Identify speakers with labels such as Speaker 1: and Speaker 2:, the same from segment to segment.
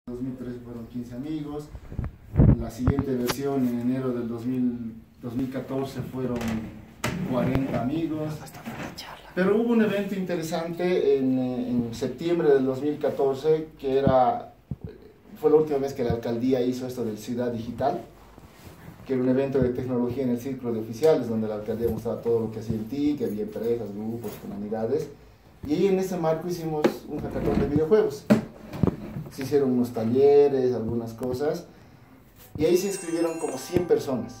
Speaker 1: 2013 fueron 15 amigos, la siguiente versión en enero del 2014 fueron 40 amigos, pero hubo un evento interesante en septiembre del 2014 que fue la última vez que la alcaldía hizo esto del Ciudad Digital, que era un evento de tecnología en el Círculo de Oficiales, donde la alcaldía mostraba todo lo que hacía en TIC, que había empresas, grupos, comunidades, y ahí en ese marco hicimos un hackathon de videojuegos. Se hicieron unos talleres, algunas cosas, y ahí se inscribieron como 100 personas.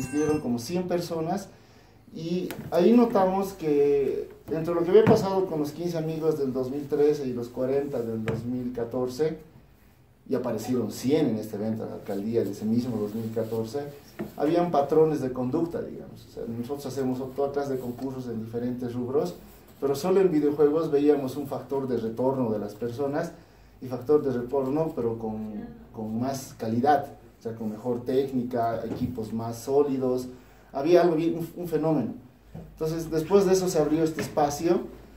Speaker 1: Y ahí notamos que entre lo que había pasado con los 15 amigos del 2013 y los 40 del 2014, y aparecieron 100 en este evento de la alcaldía de ese mismo 2014, habían patrones de conducta, digamos. O sea, nosotros hacemos toda clase de concursos en diferentes rubros, pero solo en videojuegos veíamos un factor de retorno de las personas, y factor de retorno, pero con más calidad, o sea, con mejor técnica, equipos más sólidos. Había algo bien, un fenómeno. Entonces, después de eso se abrió este espacio,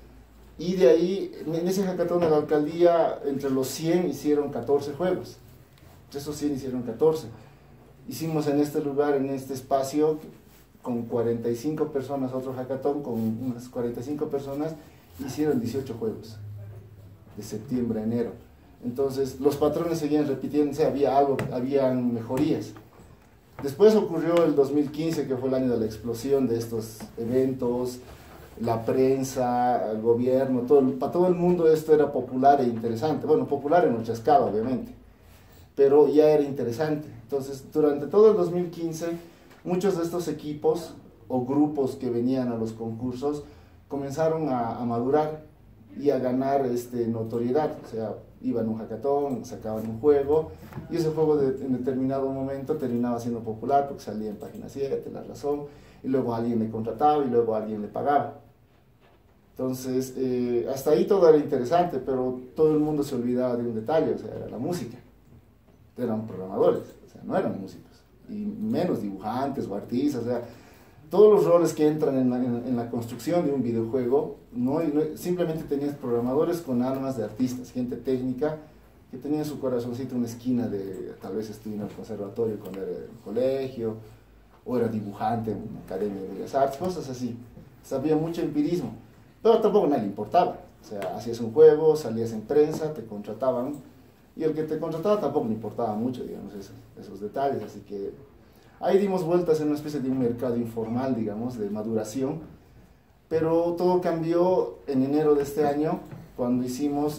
Speaker 1: y de ahí, en ese hackathon de la alcaldía, entre los 100 hicieron 14 juegos. Entre esos 100 hicieron 14. Hicimos en este lugar, en este espacio, con 45 personas, otro hackathon con unas 45 personas, hicieron 18 juegos, de septiembre a enero. Entonces, los patrones seguían repitiéndose, habían mejorías. Después ocurrió el 2015, que fue el año de la explosión de estos eventos, la prensa, el gobierno, para todo el mundo esto era popular e interesante. Bueno, popular en nuestra escala, obviamente, pero ya era interesante. Entonces, durante todo el 2015, muchos de estos equipos o grupos que venían a los concursos comenzaron a madurar y a ganar notoriedad. O sea, iban a un hackathon, sacaban un juego, y ese juego en determinado momento terminaba siendo popular porque salía en Página 7, La Razón, y luego alguien le contrataba y luego alguien le pagaba. Entonces, hasta ahí todo era interesante, pero todo el mundo se olvidaba de un detalle, o sea, era la música. Eran programadores, o sea, no eran músicos, y menos dibujantes o artistas, o sea, todos los roles que entran en la construcción de un videojuego, simplemente tenías programadores con almas de artistas, gente técnica, que tenía en su corazoncito una esquina de, tal vez estudió en el conservatorio cuando era en el colegio, o era dibujante en una academia de bellas artes, cosas así. Sabía mucho empirismo, pero tampoco a nadie le importaba. O sea, hacías un juego, salías en prensa, te contrataban, y el que te contrataba tampoco le importaba mucho, digamos, esos detalles. Así que ahí dimos vueltas en una especie de un mercado informal, digamos, de maduración, pero todo cambió en enero de este año, cuando hicimos,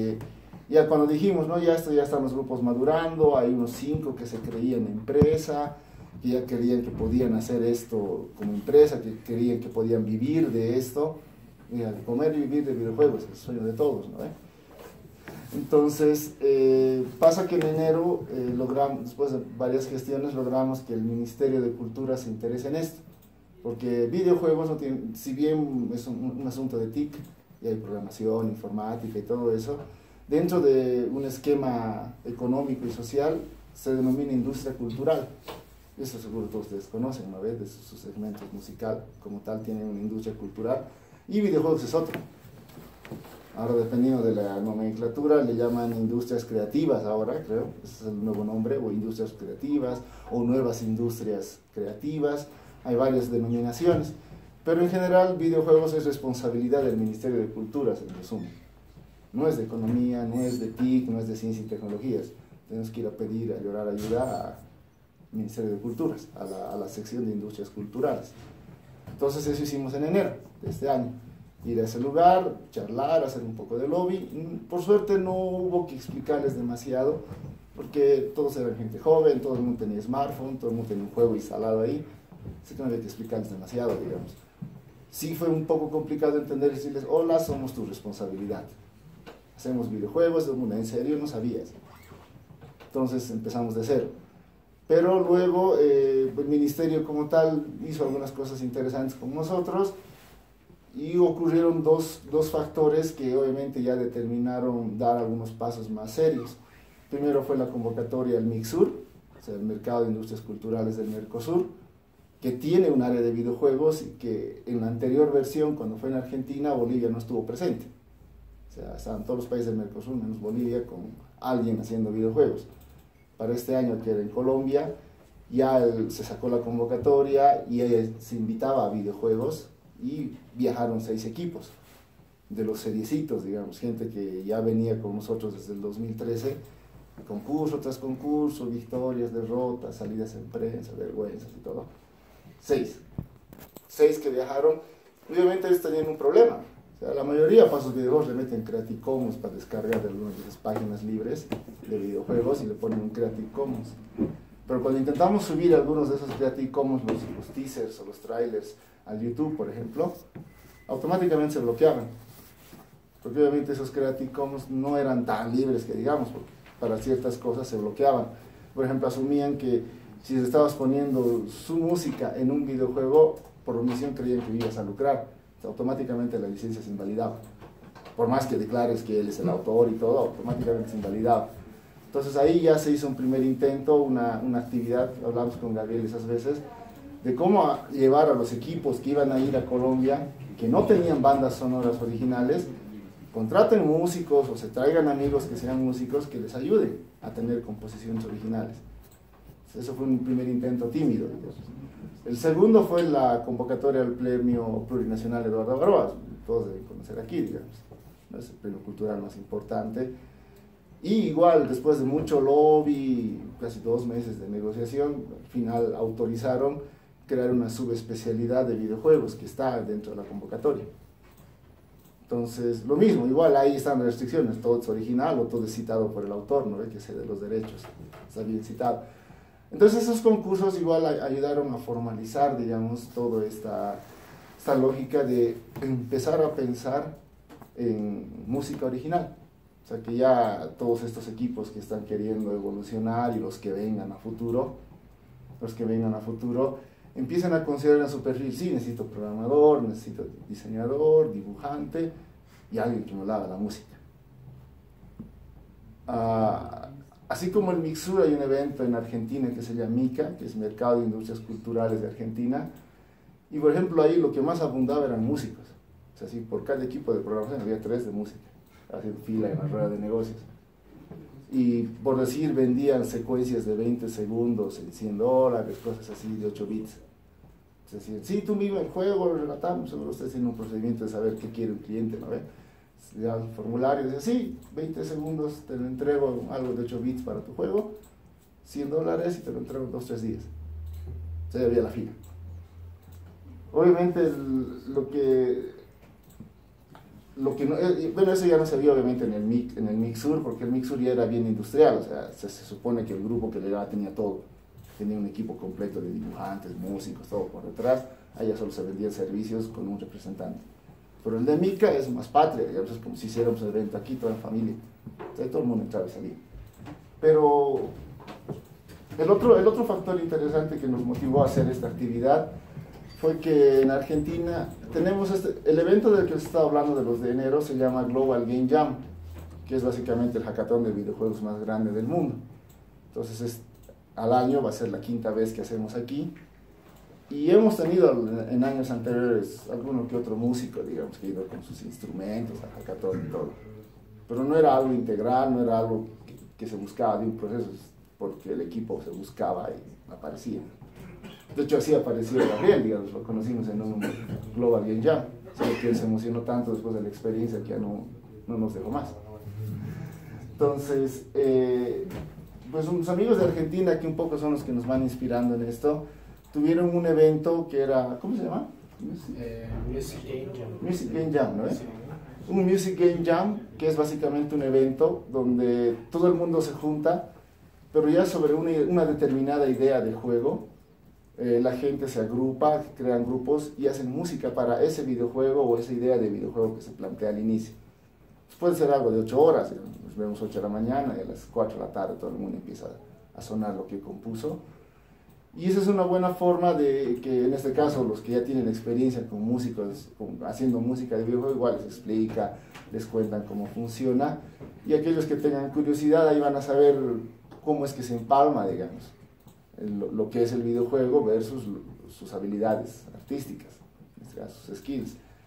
Speaker 1: ya cuando dijimos, ¿no? Ya están los grupos madurando, hay unos 5 que se creían empresa, que ya creían que podían hacer esto como empresa, que creían que podían vivir de esto, comer y vivir de videojuegos, es el sueño de todos, ¿no? Entonces, pasa que en enero, después de varias gestiones, logramos que el Ministerio de Cultura se interese en esto, porque videojuegos, no tienen, si bien es un asunto de TIC, y hay programación, informática y todo eso, dentro de un esquema económico y social, se denomina industria cultural. Eso seguro todos ustedes conocen, ¿no? De sus segmentos musical, como tal, tienen una industria cultural, y videojuegos es otro. Ahora, dependiendo de la nomenclatura, le llaman industrias creativas ahora, creo, ese es el nuevo nombre, o industrias creativas, o nuevas industrias creativas, hay varias denominaciones, pero en general videojuegos es responsabilidad del Ministerio de Culturas, en resumen. No es de economía, no es de TIC, no es de ciencia y tecnologías. Tenemos que ir a pedir, a llorar ayuda al Ministerio de Culturas, a la sección de industrias culturales. Entonces eso hicimos en enero de este año. Ir a ese lugar, charlar, hacer un poco de lobby. Por suerte no hubo que explicarles demasiado, porque todos eran gente joven, todo el mundo tenía smartphone, todo el mundo tenía un juego instalado ahí, así que no había que explicarles demasiado, digamos. Sí fue un poco complicado entender y decirles, hola, somos tu responsabilidad. Hacemos videojuegos, en serio, no sabías. Entonces empezamos de cero. Pero luego el ministerio como tal hizo algunas cosas interesantes con nosotros, y ocurrieron dos factores que obviamente ya determinaron dar algunos pasos más serios. Primero fue la convocatoria al MICSUR, o sea, el Mercado de Industrias Culturales del Mercosur, que tiene un área de videojuegos y que en la anterior versión, cuando fue en Argentina, Bolivia no estuvo presente. O O sea, estaban todos los países del Mercosur, menos Bolivia, con alguien haciendo videojuegos. Para este año, que era en Colombia, ya se sacó la convocatoria y se invitaba a videojuegos y viajaron 6 equipos de los seriecitos, digamos, gente que ya venía con nosotros desde el 2013, concurso tras concurso, victorias, derrotas, salidas en prensa, vergüenzas y todo. 6 que viajaron. Obviamente ellos tenían un problema. O sea, la mayoría para sus videojuegos le meten Creative Commons para descargar de algunas de las páginas libres de videojuegos y le ponen un Creative Commons. Pero cuando intentamos subir algunos de esos Creative Commons, los teasers o los trailers al YouTube, por ejemplo, automáticamente se bloqueaban. Porque obviamente esos Creative Commons no eran tan libres que digamos, porque para ciertas cosas se bloqueaban. Por ejemplo, asumían que si estabas poniendo su música en un videojuego, por omisión creían que ibas a lucrar. O sea, automáticamente la licencia se invalidaba. Por más que declares que él es el autor y todo, automáticamente se invalidaba. Entonces ahí ya se hizo un primer intento, una actividad, hablamos con Gabriel esas veces, de cómo llevar a los equipos que iban a ir a Colombia, que no tenían bandas sonoras originales, contraten músicos o se traigan amigos que sean músicos que les ayuden a tener composiciones originales. Eso fue un primer intento tímido, digamos. El segundo fue la convocatoria al Premio Plurinacional Eduardo Barbas, todos deben conocer aquí, digamos. Es el premio cultural más importante. Y igual, después de mucho lobby, casi 2 meses de negociación, al final autorizaron crear una subespecialidad de videojuegos que está dentro de la convocatoria. Entonces, lo mismo, igual ahí están las restricciones, todo es original o todo es citado por el autor, ¿no? Que cede los derechos, está bien citado. Entonces esos concursos igual ayudaron a formalizar, digamos, toda esta lógica de empezar a pensar en música original. O sea, que ya todos estos equipos que están queriendo evolucionar y los que vengan a futuro, empiezan a considerar en su perfil, sí, necesito programador, necesito diseñador, dibujante y alguien que me haga la música. Así como en Mixur hay un evento en Argentina que se llama MICA, que es Mercado de Industrias Culturales de Argentina, y por ejemplo ahí lo que más abundaba eran músicos. O sea, sí, por cada equipo de programación había 3 de música, haciendo fila en la rueda de negocios. Y por decir, vendían secuencias de 20 segundos en $100, cosas así de 8 bits. Es decir, sí, tú mismo el juego, relatamos, seguro usted tiene un procedimiento de saber qué quiere un cliente, ¿no ve? Le dan el formulario y dice, sí, 20 segundos, te lo entrego algo de 8 bits para tu juego, $100 y te lo entrego en 2-3 días. O sea, había la fila. Obviamente, lo que no, bueno, eso ya no se vio obviamente en el Mixur, porque el Mixur ya era bien industrial, o sea, se supone que el grupo que llegaba tenía todo, tenía un equipo completo de dibujantes, músicos, todo por detrás, allá solo se vendían servicios con un representante. Pero el de Mica es más patria, digamos, es como si hiciéramos el evento aquí, toda en familia, o sea, todo el mundo entraba y salía. Pero el otro factor interesante que nos motivó a hacer esta actividad fue que en Argentina tenemos el evento del que les estaba hablando de los de enero se llama Global Game Jam, que es básicamente el hackathon de videojuegos más grande del mundo. Entonces al año va a ser la 5ª vez que hacemos aquí, y hemos tenido en años anteriores alguno que otro músico, digamos, que ha ido con sus instrumentos al hackathon y todo, pero no era algo integral, no era algo que se buscaba de un proceso, porque el equipo se buscaba y aparecía. De hecho, así apareció Gabriel, digamos, lo conocimos en un Global Game Jam, solo que él se emocionó tanto después de la experiencia que ya no nos dejó más. Entonces, pues unos amigos de Argentina, que un poco son los que nos van inspirando en esto, tuvieron un evento que era, ¿cómo se llama?
Speaker 2: Music Game Jam.
Speaker 1: Music Game Jam, ¿no? Un Music Game Jam, que es básicamente un evento donde todo el mundo se junta, pero ya sobre una determinada idea de juego. La gente se agrupa, crean grupos y hacen música para ese videojuego o esa idea de videojuego que se plantea al inicio. Pues puede ser algo de 8 horas, nos vemos 8 de la mañana y a las 4 de la tarde todo el mundo empieza a sonar lo que compuso. Y esa es una buena forma de que en este caso los que ya tienen experiencia con músicos, haciendo música de videojuego, igual les explica, les cuentan cómo funciona, y aquellos que tengan curiosidad ahí van a saber cómo es que se empalma, digamos, lo que es el videojuego versus sus habilidades artísticas, en este caso sus skills.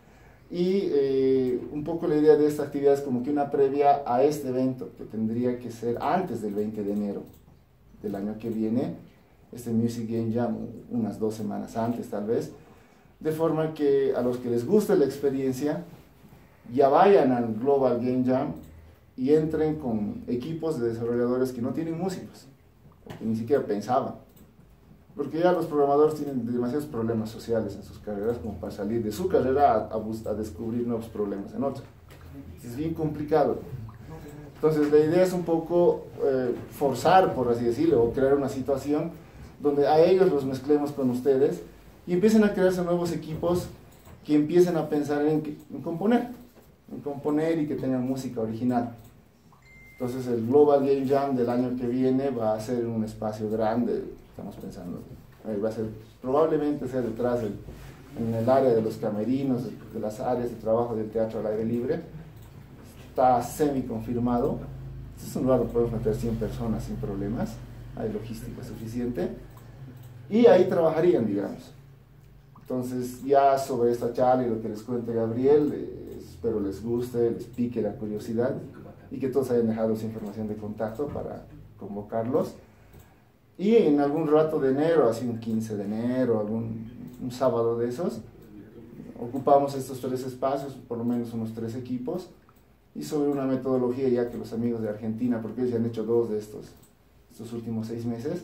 Speaker 1: Y un poco la idea de esta actividad es como que una previa a este evento, que tendría que ser antes del 20 de enero del año que viene, este Music Game Jam, unas 2 semanas antes tal vez, de forma que a los que les guste la experiencia ya vayan al Global Game Jam y entren con equipos de desarrolladores que no tienen músicos, que ni siquiera pensaban. Porque ya los programadores tienen demasiados problemas sociales en sus carreras como para salir de su carrera a descubrir nuevos problemas en otra. Es bien complicado. Entonces la idea es un poco forzar, por así decirlo, o crear una situación donde a ellos los mezclemos con ustedes y empiecen a crearse nuevos equipos que empiecen a pensar en componer y que tengan música original. Entonces el Global Game Jam del año que viene va a ser en un espacio grande, estamos pensando, va a ser, probablemente sea detrás en el área de los camerinos, de las áreas de trabajo del teatro al aire libre. Está semi confirmado. Este es un lugar donde podemos meter 100 personas sin problemas, hay logística suficiente y ahí trabajarían, digamos. Entonces ya sobre esta charla y lo que les cuente Gabriel, espero les guste, les pique la curiosidad y que todos hayan dejado su información de contacto para convocarlos. Y en algún rato de enero, así un 15 de enero, un sábado de esos, ocupamos estos 3 espacios, por lo menos unos 3 equipos, y sobre una metodología ya que los amigos de Argentina, porque ellos ya han hecho 2 de estos últimos 6 meses,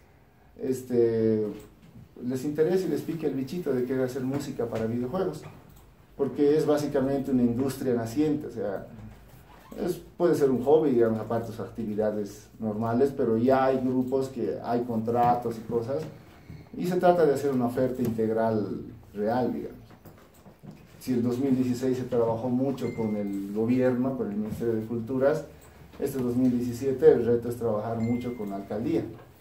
Speaker 1: les interesa y les pique el bichito de querer hacer música para videojuegos, porque es básicamente una industria naciente, o sea, puede ser un hobby, digamos, aparte de sus actividades normales, pero ya hay grupos que hay contratos y cosas, y se trata de hacer una oferta integral real, digamos. Si el 2016 se trabajó mucho con el gobierno, con el Ministerio de Culturas, este 2017 el reto es trabajar mucho con la alcaldía.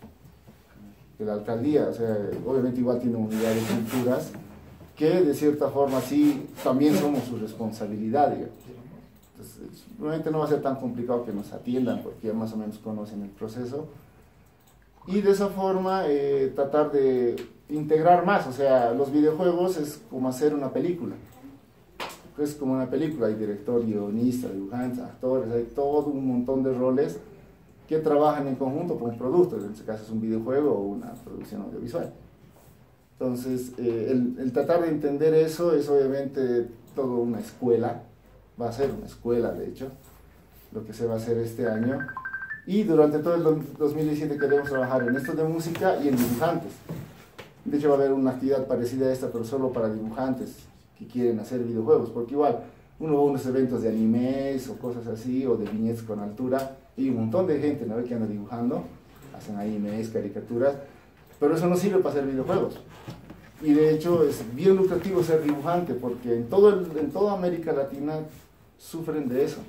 Speaker 1: Que la alcaldía, o sea, obviamente igual tiene una unidad de culturas, que de cierta forma sí, también somos su responsabilidad, digamos. Entonces, obviamente no va a ser tan complicado que nos atiendan, porque ya más o menos conocen el proceso. Y de esa forma tratar de integrar más, o sea, los videojuegos es como hacer una película. Es como una película, hay director, guionista, dibujantes, actores, hay todo un montón de roles que trabajan en conjunto con un producto, en este caso es un videojuego o una producción audiovisual. Entonces, el tratar de entender eso es obviamente toda una escuela, va a ser una escuela de hecho, lo que se va a hacer este año, y durante todo el 2017 queremos trabajar en esto de música y en dibujantes. De hecho va a haber una actividad parecida a esta, pero solo para dibujantes que quieren hacer videojuegos, porque igual uno va a unos eventos de animes o cosas así, o de viñetas con altura, y un montón de gente, ¿no?, que anda dibujando, hacen animes, caricaturas, pero eso no sirve para hacer videojuegos. Y de hecho es bien lucrativo ser dibujante, porque en toda América Latina sufren de eso.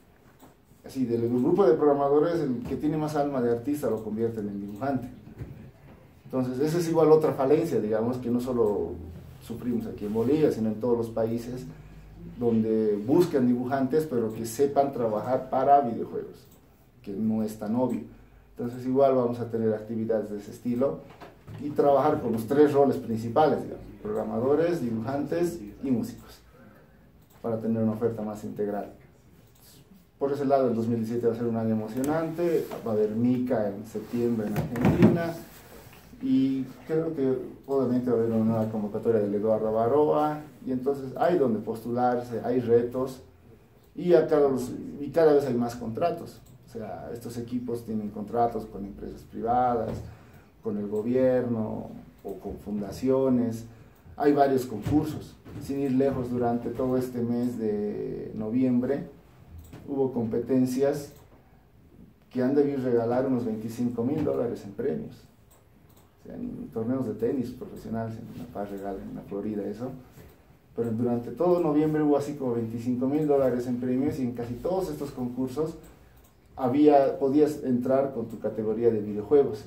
Speaker 1: Así, del grupo de programadores, el que tiene más alma de artista lo convierten en dibujante. Entonces, esa es igual otra falencia, digamos, que no solo sufrimos aquí en Bolivia, sino en todos los países donde buscan dibujantes, pero que sepan trabajar para videojuegos, que no es tan obvio. Entonces, igual vamos a tener actividades de ese estilo y trabajar con los 3 roles principales, digamos, programadores, dibujantes y músicos, para tener una oferta más integral. Por ese lado, el 2017 va a ser un año emocionante, va a haber MICA en septiembre en Argentina, y creo que obviamente va a haber una nueva convocatoria del Eduardo Baroa, y entonces hay donde postularse, hay retos, y cada vez hay más contratos. O sea, estos equipos tienen contratos con empresas privadas, con el gobierno o con fundaciones. Hay varios concursos. Sin ir lejos, durante todo este mes de noviembre hubo competencias que han debido regalar unos $25,000 en premios. O sea, en torneos de tenis profesionales, en La Paz regalan, en la Florida, eso. Pero durante todo noviembre hubo así como $25,000 en premios, y en casi todos estos concursos podías entrar con tu categoría de videojuegos.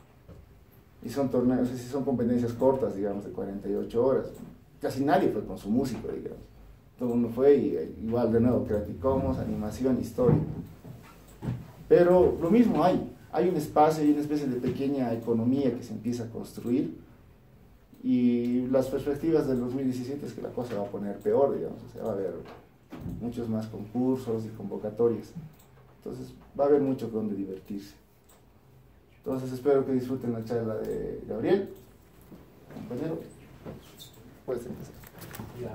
Speaker 1: Y son torneos, son competencias cortas, digamos, de 48 horas. Casi nadie fue con su músico, digamos. Todo el mundo fue, y igual de nuevo, Creative Commons, animación, historia. Pero lo mismo hay un espacio, hay una especie de pequeña economía que se empieza a construir, Y las perspectivas del 2017 es que la cosa va a poner peor, digamos, o sea, va a haber muchos más concursos y convocatorias. Entonces va a haber mucho con donde divertirse. Entonces espero que disfruten la charla de Gabriel. Compañero, puedes empezar.
Speaker 2: Ya.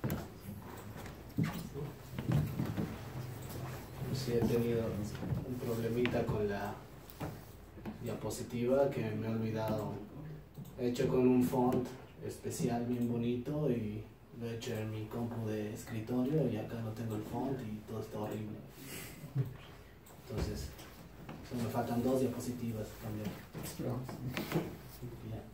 Speaker 2: Sí, he tenido un problemita con la diapositiva que me he olvidado. He hecho con un font especial bien bonito y lo he hecho en mi compu de escritorio y acá no tengo el font y todo está horrible. Entonces, solo me faltan 2 diapositivas también. Ya.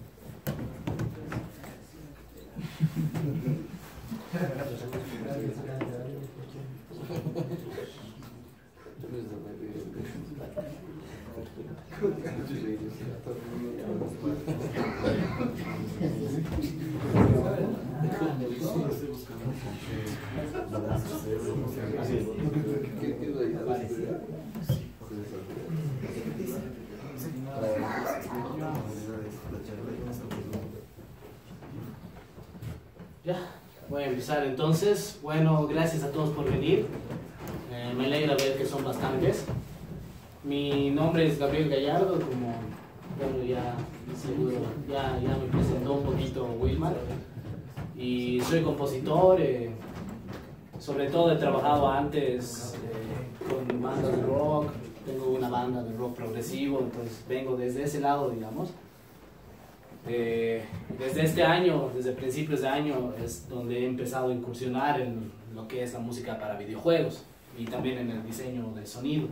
Speaker 2: Ya, voy a empezar entonces. Bueno, gracias a todos por venir. Me alegra ver que son bastantes. Mi nombre es Gabriel Gallardo, como bueno, ya me presentó un poquito Wilmar. Y soy compositor, sobre todo he trabajado antes con bandas de rock, tengo una banda de rock progresivo, entonces vengo desde ese lado, digamos. Desde este año, desde principios de año, es donde he empezado a incursionar en lo que es la música para videojuegos y también en el diseño de sonido.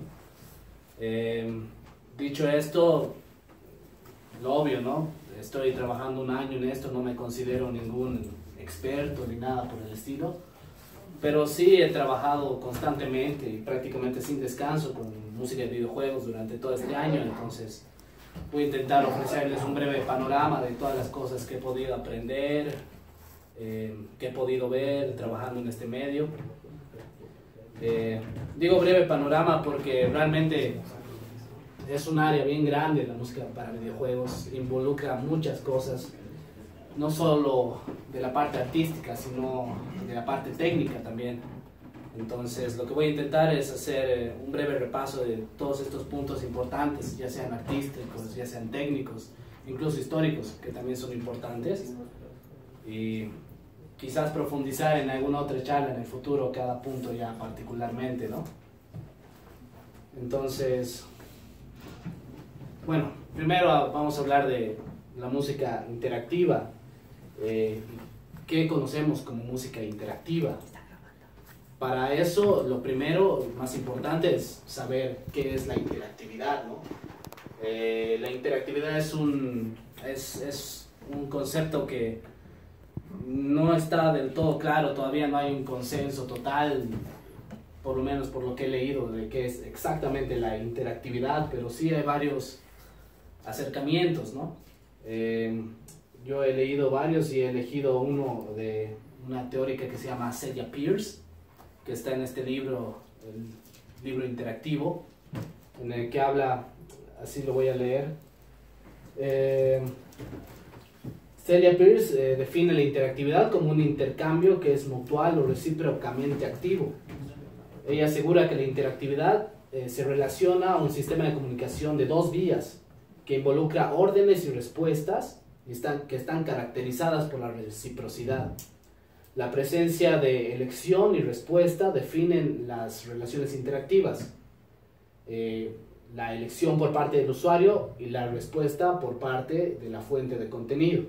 Speaker 2: Dicho esto, lo obvio, ¿no? Estoy trabajando un año en esto, no me considero ningún experto ni nada por el estilo, pero sí he trabajado constantemente y prácticamente sin descanso con música de videojuegos durante todo este año, entonces voy a intentar ofrecerles un breve panorama de todas las cosas que he podido aprender, que he podido ver trabajando en este medio. Digo breve panorama porque realmente es un área bien grande la música para videojuegos, involucra muchas cosas, no solo de la parte artística, sino de la parte técnica también. Entonces lo que voy a intentar es hacer un breve repaso de todos estos puntos importantes, ya sean artísticos, ya sean técnicos, incluso históricos, que también son importantes, y quizás profundizar en alguna otra charla en el futuro, cada punto ya particularmente, ¿no? Entonces, bueno, primero vamos a hablar de la música interactiva. ¿Qué conocemos como música interactiva? Para eso, lo primero, más importante, es saber qué es la interactividad, ¿no? La interactividad es un concepto que no está del todo claro, todavía no hay un consenso total, por lo menos por lo que he leído, de qué es exactamente la interactividad, pero sí hay varios acercamientos, ¿no? Yo he leído varios y he elegido uno de una teórica que se llama Celia Pierce, que está en este libro, el libro interactivo, en el que habla, así lo voy a leer. Celia Pierce define la interactividad como un intercambio que es mutual o recíprocamente activo. Ella asegura que la interactividad se relaciona a un sistema de comunicación de 2 vías, que involucra órdenes y respuestas que están caracterizadas por la reciprocidad. La presencia de elección y respuesta definen las relaciones interactivas. La elección por parte del usuario y la respuesta por parte de la fuente de contenido.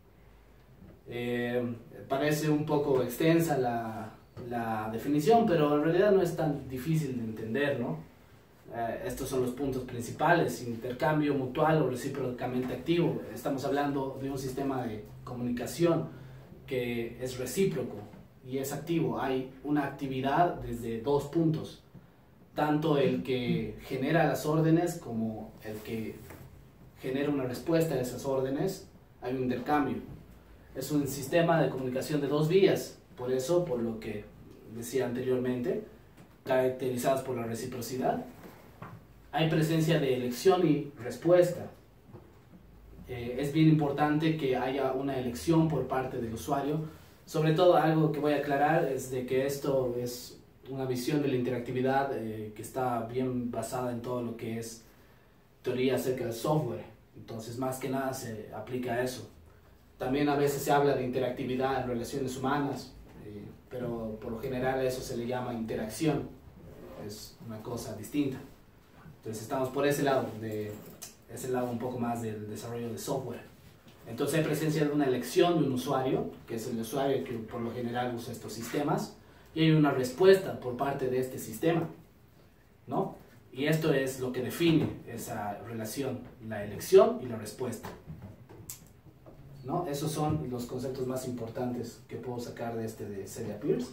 Speaker 2: Parece un poco extensa la definición, pero en realidad no es tan difícil de entender, ¿no? Estos son los puntos principales: intercambio mutual o recíprocamente activo. Estamos hablando de un sistema de comunicación que es recíproco y es activo. Hay una actividad desde 2 puntos, tanto el que genera las órdenes como el que genera una respuesta a esas órdenes. Hay un intercambio. Es un sistema de comunicación de 2 vías, por eso, por lo que decía anteriormente, caracterizadas por la reciprocidad. Hay presencia de elección y respuesta. es bien importante que haya una elección por parte del usuario. Sobre todo, algo que voy a aclarar es de que esto es una visión de la interactividad que está bien basada en todo lo que es teoría acerca del software. Entonces, más que nada se aplica a eso. También a veces se habla de interactividad en relaciones humanas, pero por lo general a eso se le llama interacción. Es una cosa distinta. Entonces estamos por ese lado, un poco más del desarrollo de software. Entonces hay presencia de una elección de un usuario, que es el usuario que por lo general usa estos sistemas, y hay una respuesta por parte de este sistema, ¿no? Y esto es lo que define esa relación, la elección y la respuesta, ¿no? Esos son los conceptos más importantes que puedo sacar de de Celia Pierce.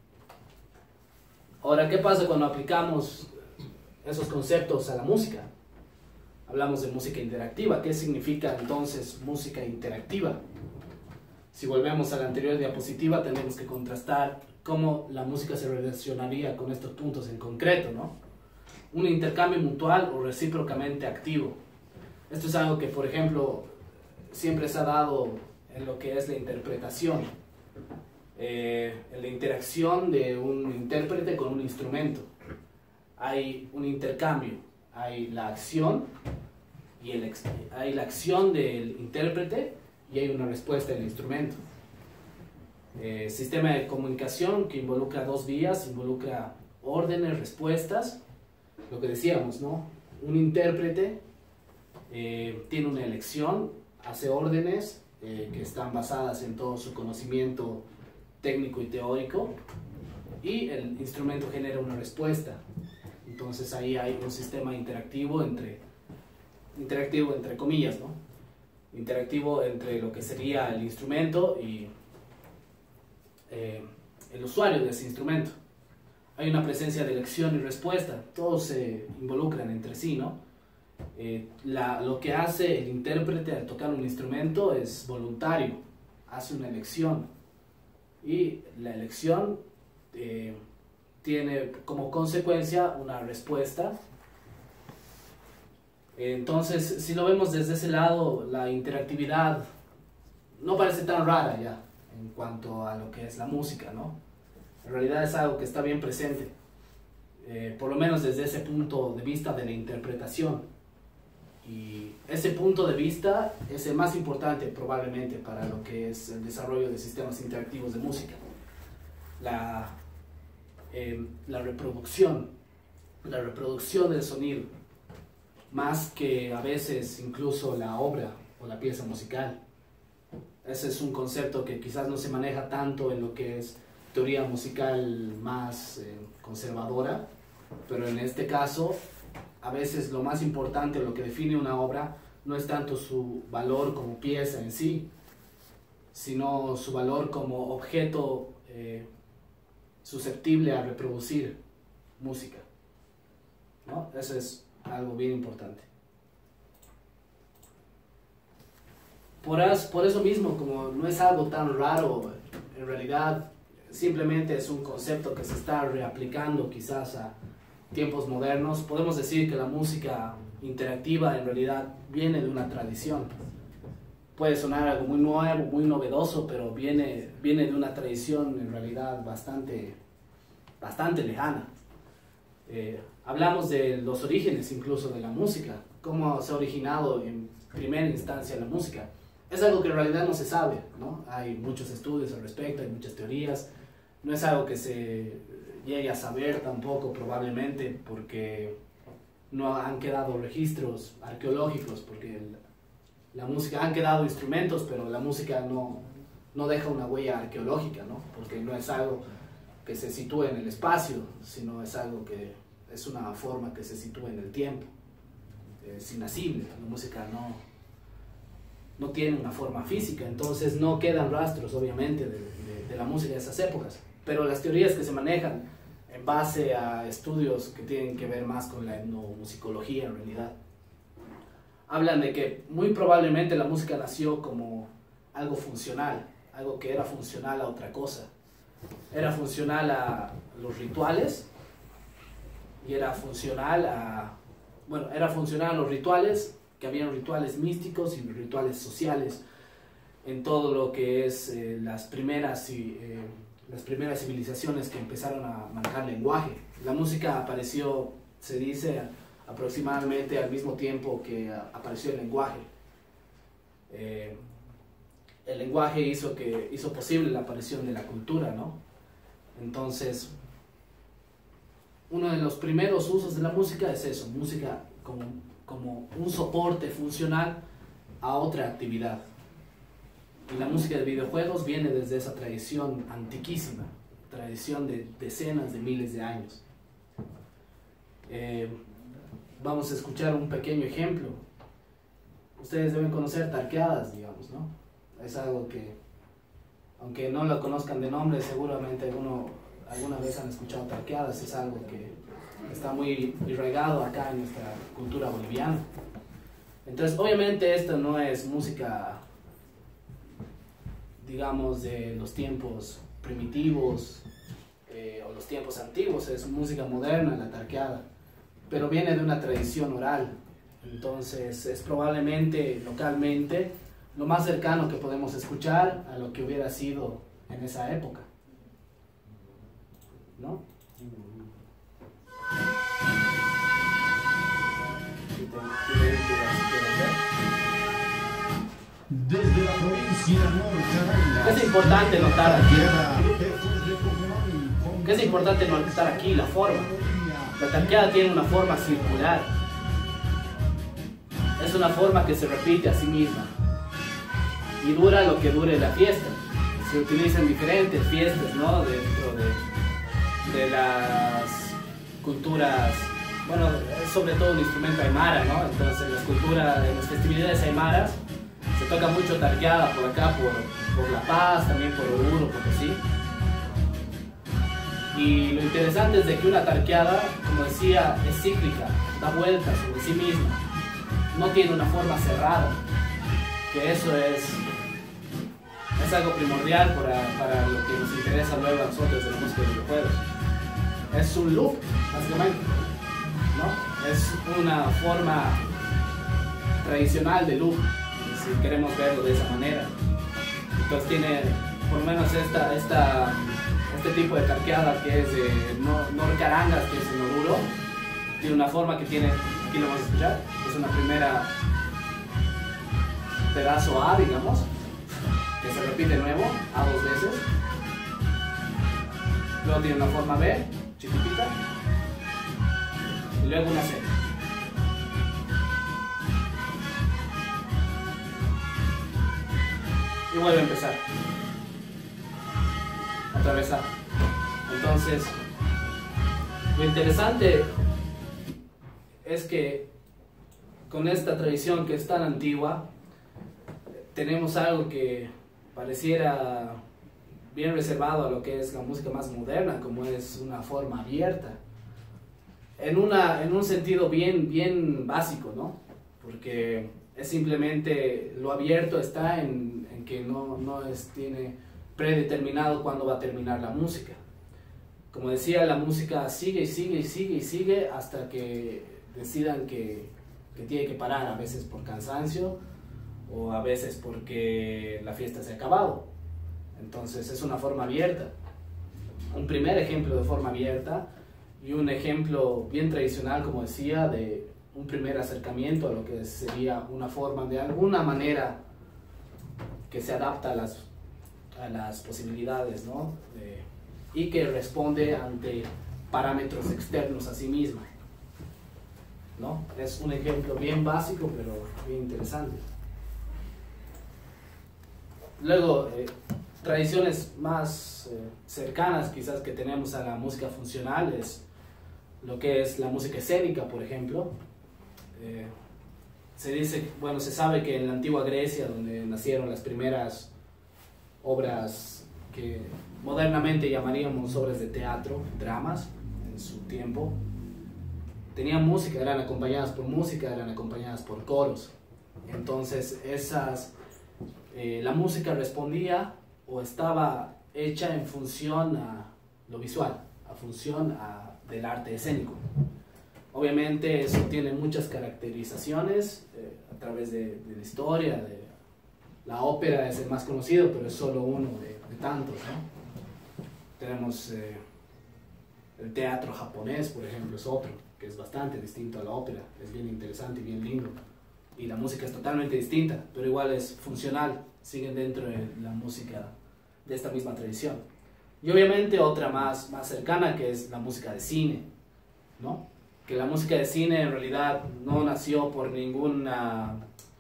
Speaker 2: Ahora, ¿qué pasa cuando aplicamos esos conceptos a la música? Hablamos de música interactiva. ¿Qué significa entonces música interactiva? Si volvemos a la anterior diapositiva, tenemos que contrastar cómo la música se relacionaría con estos puntos en concreto, ¿no? Un intercambio mutual o recíprocamente activo. Esto es algo que, por ejemplo, siempre se ha dado en lo que es la interpretación. En la interacción de un intérprete con un instrumento. Hay un intercambio, hay la acción hay la acción del intérprete y hay una respuesta del instrumento. Sistema de comunicación que involucra dos vías, involucra órdenes, respuestas. Lo que decíamos, ¿no? Un intérprete tiene una elección, hace órdenes que están basadas en todo su conocimiento técnico y teórico, y el instrumento genera una respuesta. Entonces ahí hay un sistema interactivo entre comillas, ¿no? Interactivo entre lo que sería el instrumento y el usuario de ese instrumento. Hay una presencia de elección y respuesta, todos se involucran entre sí, ¿no? Lo que hace el intérprete al tocar un instrumento es voluntario, hace una elección, y la elección tiene como consecuencia una respuesta. Entonces, si lo vemos desde ese lado, la interactividad no parece tan rara ya en cuanto a lo que es la música, ¿no? En realidad es algo que está bien presente, por lo menos desde ese punto de vista de la interpretación. Y ese punto de vista es el más importante probablemente para lo que es el desarrollo de sistemas interactivos de música. La reproducción del sonido, más que a veces incluso la obra o la pieza musical. Ese es un concepto que quizás no se maneja tanto en lo que es teoría musical más conservadora, pero en este caso a veces lo más importante, lo que define una obra, no es tanto su valor como pieza en sí, sino su valor como objeto susceptible a reproducir música, ¿no? Eso es algo bien importante. Por eso mismo, como no es algo tan raro, en realidad simplemente es un concepto que se está reaplicando quizás a tiempos modernos, podemos decir que la música interactiva en realidad viene de una tradición. Puede sonar algo muy nuevo, muy novedoso, pero viene de una tradición en realidad bastante lejana. Hablamos de los orígenes incluso de la música, cómo se ha originado en primera instancia la música. Es algo que en realidad no se sabe, ¿no? Hay muchos estudios al respecto, hay muchas teorías. No es algo que se llegue a saber tampoco probablemente, porque no han quedado registros arqueológicos, porque la música, han quedado instrumentos, pero la música no deja una huella arqueológica, ¿no? Porque no es algo que se sitúe en el espacio, sino es algo que es una forma que se sitúa en el tiempo. Es inasible, la música no tiene una forma física, entonces no quedan rastros obviamente de la música de esas épocas, pero las teorías que se manejan en base a estudios que tienen que ver más con la etnomusicología en realidad, hablan de que muy probablemente la música nació como algo funcional, algo que era funcional a otra cosa. Era funcional a los rituales y era funcional a los rituales que habían rituales místicos y rituales sociales en todo lo que es las primeras civilizaciones que empezaron a manejar lenguaje. La música apareció, se dice, aproximadamente al mismo tiempo que apareció el lenguaje. El lenguaje hizo posible la aparición de la cultura, ¿no? Entonces, uno de los primeros usos de la música es eso, música como un soporte funcional a otra actividad. Y la música de videojuegos viene desde esa tradición antiquísima, tradición de decenas de miles de años. Vamos a escuchar un pequeño ejemplo. Ustedes deben conocer tarqueadas, digamos, ¿no? Es algo que, aunque no lo conozcan de nombre, seguramente alguna vez han escuchado tarqueadas. Es algo que está muy arraigado acá en nuestra cultura boliviana. Entonces, obviamente esto no es música, digamos, de los tiempos primitivos o los tiempos antiguos, es música moderna, la tarqueada, pero viene de una tradición oral. Entonces es probablemente localmente lo más cercano que podemos escuchar a lo que hubiera sido en esa época, ¿no?
Speaker 3: Desde la provincia norte,
Speaker 2: es importante notar aquí, es importante notar aquí la forma. La tarqueada tiene una forma circular. Es una forma que se repite a sí misma y dura lo que dure la fiesta. Se utilizan diferentes fiestas, ¿no? Dentro de las culturas, bueno, es sobre todo un instrumento aymara, ¿no? Entonces en las festividades aymaras se toca mucho tarqueada por acá, por La Paz, también por Oruro, Potosí. Y lo interesante es de que una tarqueada, como decía, es cíclica, da vueltas sobre sí misma, no tiene una forma cerrada, que eso es algo primordial para lo que nos interesa luego a nosotros de la música de videojuegos. Es un loop, básicamente, ¿no? Es una forma tradicional de loop, si queremos verlo de esa manera. Entonces tiene por lo menos este tipo de tarqueada que es de Norcarangas, que es en Oruro, tiene una forma que tiene, aquí lo vamos a escuchar, es una primera pedazo A, digamos, que se repite de nuevo, A dos veces, luego tiene una forma B, chiquitita, y luego una C. Y vuelve a empezar. Otra vez A. Entonces, lo interesante es que con esta tradición que es tan antigua, tenemos algo que pareciera bien reservado a lo que es la música más moderna, como es una forma abierta. En un sentido bien básico, ¿no? Porque es simplemente lo abierto está en que no tiene predeterminado cuándo va a terminar la música. Como decía, la música sigue y sigue y sigue y sigue hasta que decidan que tiene que parar, a veces por cansancio o a veces porque la fiesta se ha acabado. Entonces es una forma abierta. Un primer ejemplo de forma abierta y un ejemplo bien tradicional, como decía, de un primer acercamiento a lo que sería una forma de alguna manera que se adapta a las posibilidades, ¿no? Y que responde ante parámetros externos a sí misma, ¿no? Es un ejemplo bien básico, pero bien interesante. Luego, tradiciones más cercanas quizás que tenemos a la música funcional es lo que es la música escénica, por ejemplo. Se sabe que en la antigua Grecia, donde nacieron las primeras obras que modernamente llamaríamos obras de teatro, dramas, en su tiempo, tenían música, eran acompañadas por música, eran acompañadas por coros. Entonces la música respondía o estaba hecha en función a lo visual, a función del arte escénico. Obviamente eso tiene muchas caracterizaciones, a través de la historia. La ópera es el más conocido, pero es solo uno de tantos, ¿no? Tenemos el teatro japonés, por ejemplo, es otro, que es bastante distinto a la ópera, es bien interesante y bien lindo. Y la música es totalmente distinta, pero igual es funcional, siguen dentro de la música de esta misma tradición. Y obviamente otra más cercana, que es la música de cine, ¿no? Que la música de cine en realidad no nació por ninguna...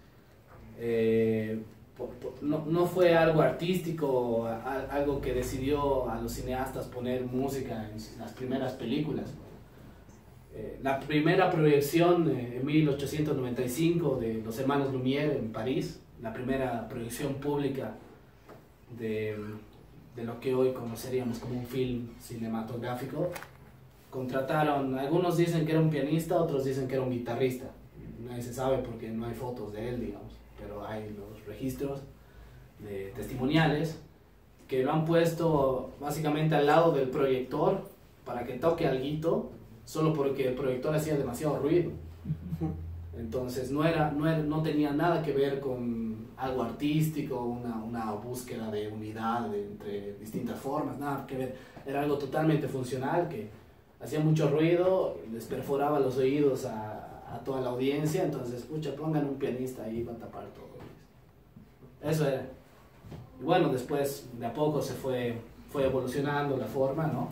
Speaker 2: no fue algo artístico, algo que decidió a los cineastas poner música en las primeras películas. La primera proyección en 1895 de los hermanos Lumière en París, la primera proyección pública de lo que hoy conoceríamos como un film cinematográfico, contrataron, algunos dicen que era un pianista, otros dicen que era un guitarrista. Nadie se sabe porque no hay fotos de él, digamos, pero hay los registros testimoniales que lo han puesto básicamente al lado del proyector para que toque alguito, solo porque el proyector hacía demasiado ruido. Entonces no tenía nada que ver con algo artístico, una búsqueda de unidad entre distintas formas, nada que ver. Era algo totalmente funcional que hacía mucho ruido, les perforaba los oídos a toda la audiencia. Entonces, escucha, pongan un pianista ahí, va a tapar todo. Eso era. Y bueno, después de a poco se fue evolucionando la forma, ¿no?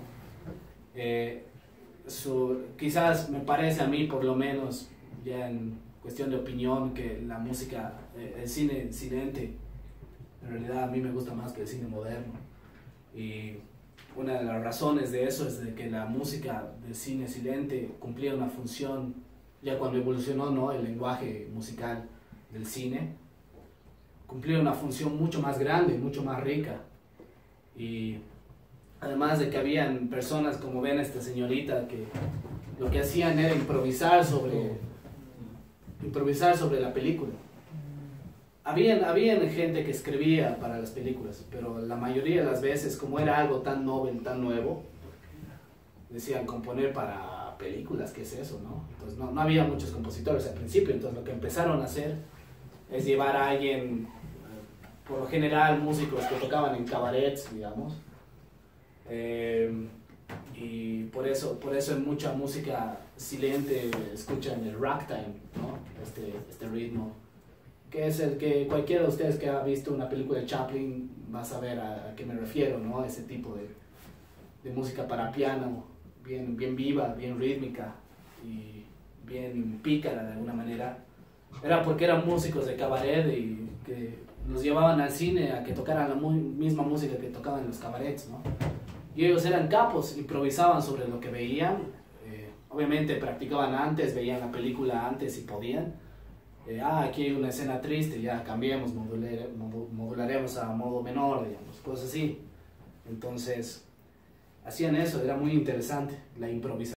Speaker 2: Quizás me parece a mí, por lo menos, ya en cuestión de opinión, que la música, el cine silente, en realidad a mí me gusta más que el cine moderno. Y una de las razones de eso es de que la música del cine silente cumplía una función, ya cuando evolucionó, ¿no?, el lenguaje musical del cine, cumplía una función mucho más grande, mucho más rica. Y además de que habían personas, como ven a esta señorita, que lo que hacían era improvisar sobre la película. Habían gente que escribía para las películas, pero la mayoría de las veces, como era algo tan novel, tan nuevo, decían componer para películas, ¿qué es eso, no? Entonces no había muchos compositores al principio. Entonces lo que empezaron a hacer es llevar a alguien, por lo general músicos que tocaban en cabarets, digamos, y por eso en mucha música silente escuchan el ragtime, ¿no? Este ritmo, que es el que cualquiera de ustedes que ha visto una película de Chaplin va a saber a qué me refiero, ¿no? Ese tipo de música para piano, bien viva, bien rítmica y bien pícara de alguna manera. Era porque eran músicos de cabaret y que nos llevaban al cine a que tocaran la misma música que tocaban en los cabarets, ¿no? Y ellos eran capos, improvisaban sobre lo que veían, obviamente practicaban antes, veían la película antes si podían. Aquí hay una escena triste, ya cambiemos, modularemos a modo menor, digamos, cosas así. Entonces, hacían eso, era muy interesante la improvisación.